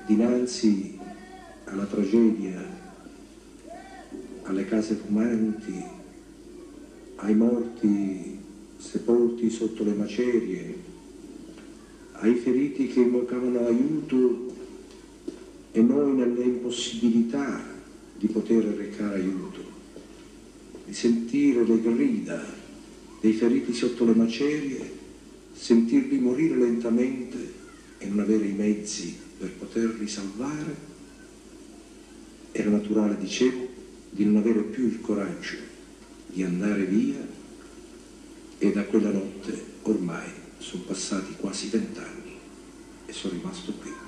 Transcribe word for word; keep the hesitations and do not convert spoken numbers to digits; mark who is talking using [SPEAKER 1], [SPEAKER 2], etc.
[SPEAKER 1] dinanzi alla tragedia, alle case fumanti, ai morti sepolti sotto le macerie, ai feriti che invocavano aiuto e noi nelle impossibilità di poter recare aiuto, di sentire le grida dei feriti sotto le macerie, sentirli morire lentamente e non avere i mezzi per poterli salvare. Era naturale, dicevo, di non avere più il coraggio di andare via, e da quella notte ormai sono passati quasi vent'anni e sono rimasto qui.